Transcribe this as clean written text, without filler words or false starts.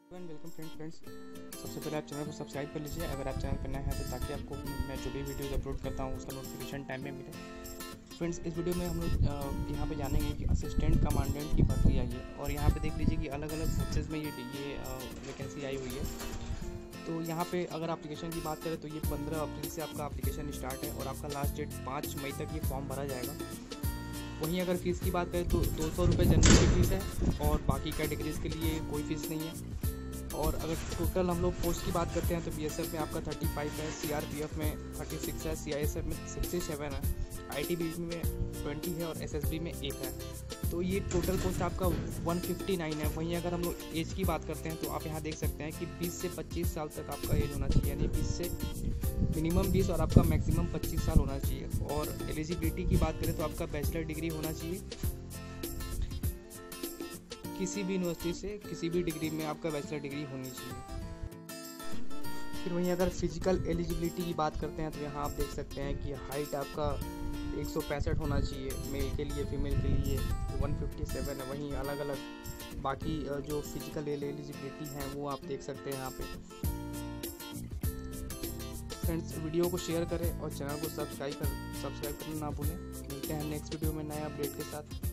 Welcome friends. सबसे पहले आप चैनल को सब्सक्राइब कर लीजिए अगर आप चैनल पर नए हैं तो, ताकि आपको मैं जो भी वीडियोस अपलोड करता हूँ उसका नोटिफिकेशन टाइम में मिले। फ्रेंड्स, इस वीडियो में हम लोग यहाँ पे जानेंगे कि असिस्टेंट कमांडेंट की भर्ती आई है और यहाँ पे देख लीजिए कि अलग अलग फोर्सेज में ये वैकेंसी आई हुई है। तो यहाँ पे अगर एप्लीकेशन की बात करें तो ये 15 अप्रैल से आपका एप्लीकेशन स्टार्ट है और आपका लास्ट डेट 5 मई तक ये फॉर्म भरा जाएगा। वहीं अगर फ़ीस की बात करें तो 200 रुपये जनरल की फ़ीस है और बाकी कैटेगरीज़ के लिए कोई फ़ीस नहीं है। और अगर टोटल हम लोग पोस्ट की बात करते हैं तो बीएसएफ में आपका 35 है, सीआरपीएफ में 36 है, सीआईएसएफ में 67 है, आईटीबीपी में 20 है और एसएसबी में 1 है। तो ये टोटल पोस्ट आपका 159 है। वहीं अगर हम लोग एज की बात करते हैं तो आप यहाँ देख सकते हैं कि 20 से 25 साल तक आपका एज होना चाहिए, यानी 20 से मिनिमम 20 और आपका मैक्सिमम 25 साल होना चाहिए। और एलिजिबिलिटी की बात करें तो आपका बैचलर डिग्री होना चाहिए, किसी भी यूनिवर्सिटी से किसी भी डिग्री में आपका बैचलर डिग्री होनी चाहिए। फिर वहीं अगर फिजिकल एलिजिबिलिटी की बात करते हैं तो यहाँ आप देख सकते हैं कि हाइट आपका 165 होना चाहिए मेल के लिए, फीमेल के लिए 157 है। वहीं अलग अलग बाकी जो फिजिकल एलिजिबिलिटी हैं वो आप देख सकते हैं यहाँ पे। फ्रेंड्स, वीडियो को शेयर करें और चैनल को सब्सक्राइब करना ना भूलें। मिलते हैं नेक्स्ट वीडियो में नए अपडेट के साथ।